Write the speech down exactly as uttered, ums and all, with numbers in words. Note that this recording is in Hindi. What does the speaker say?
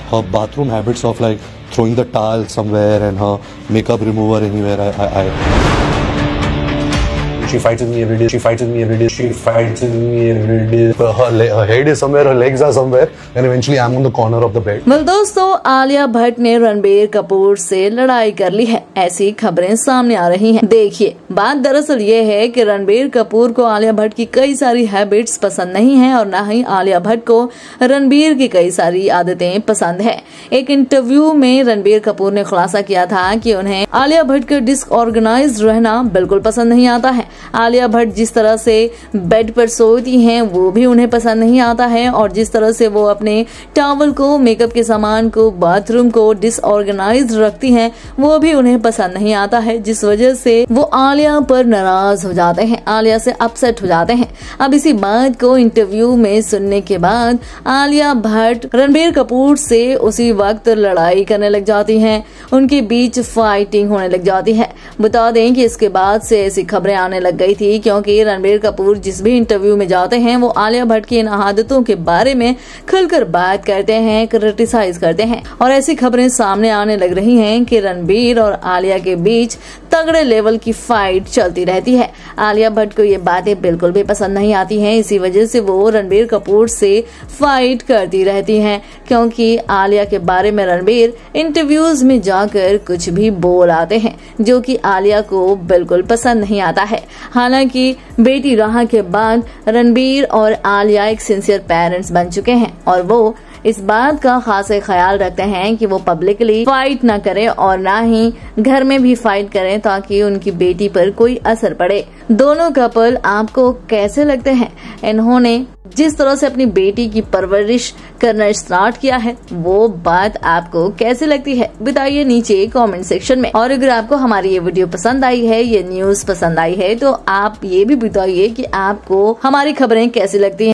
her bathroom habits of like throwing the towel somewhere and her makeup remover anywhere. I, I, I She fights with me every day. She fights with me every day. She fights with me every day. Her, her head is somewhere, her legs are somewhere, and eventually I'm on the corner of the bed. well, दोस्तों, आलिया भट्ट ने रणबीर कपूर से लड़ाई कर ली है, ऐसी खबरें सामने आ रही हैं। देखिए, बात दरअसल ये है कि रणबीर कपूर को आलिया भट्ट की कई सारी हैबिट्स पसंद नहीं है और न ही आलिया भट्ट को रणबीर की कई सारी आदतें पसंद है। एक इंटरव्यू में रणबीर कपूर ने खुलासा किया था कि उन्हें आलिया भट्ट का डिसऑर्गेनाइज्ड रहना बिल्कुल पसंद नहीं आता है। आलिया भट्ट जिस तरह से बेड पर सोती हैं वो भी उन्हें पसंद नहीं आता है और जिस तरह से वो अपने टॉवल को, मेकअप के सामान को, बाथरूम को डिसऑर्गेनाइज्ड रखती हैं वो भी उन्हें पसंद नहीं आता है, जिस वजह से वो आलिया पर नाराज हो जाते हैं, आलिया से अपसेट हो जाते हैं। अब इसी बात को इंटरव्यू में सुनने के बाद आलिया भट्ट रणबीर कपूर से उसी वक्त लड़ाई करने लग जाती हैं, उनके बीच फाइटिंग होने लग जाती है। बता दें कि इसके बाद से ऐसी खबरें आने लग गई थी क्योंकि रणबीर कपूर जिस भी इंटरव्यू में जाते हैं वो आलिया भट्ट की इन आदतों के बारे में खुलकर बात करते हैं, क्रिटिसाइज करते हैं और ऐसी खबरें सामने आने लग रही हैं कि रणबीर और आलिया के बीच तगड़े लेवल की फाइट चलती रहती है। आलिया भट्ट को ये बातें बिल्कुल भी पसंद नहीं आती हैं, इसी वजह से वो रणबीर कपूर से फाइट करती रहती हैं क्योंकि आलिया के बारे में रणबीर इंटरव्यूज में जाकर कुछ भी बोल आते हैं जो कि आलिया को बिल्कुल पसंद नहीं आता है। हालांकि बेटी राह के बाद रणबीर और आलिया एक सिंसियर पेरेंट्स बन चुके हैं और वो इस बात का खास ख्याल रखते हैं कि वो पब्लिकली फाइट ना करें और ना ही घर में भी फाइट करें ताकि उनकी बेटी पर कोई असर पड़े। दोनों कपल आपको कैसे लगते हैं? इन्होंने जिस तरह से अपनी बेटी की परवरिश करना स्टार्ट किया है वो बात आपको कैसे लगती है? बताइए नीचे कमेंट सेक्शन में। और अगर आपको हमारी ये वीडियो पसंद आई है, ये न्यूज पसंद आई है तो आप ये भी बताइए कि आपको हमारी खबरें कैसी लगती हैं।